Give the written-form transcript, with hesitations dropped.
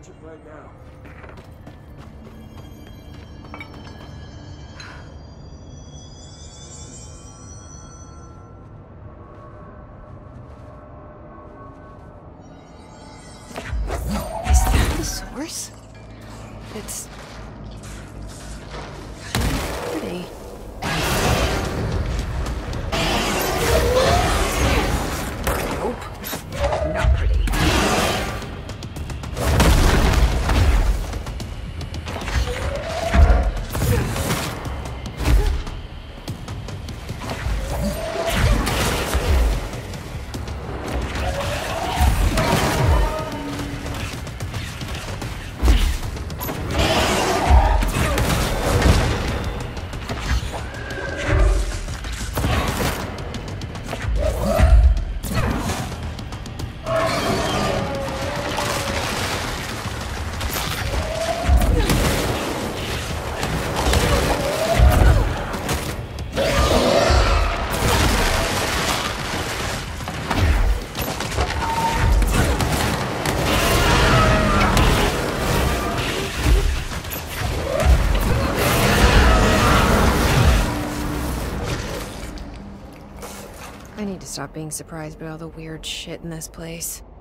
attention right now. Is that the source? It's kind of pretty. Nope, not pretty. I need to stop being surprised by all the weird shit in this place.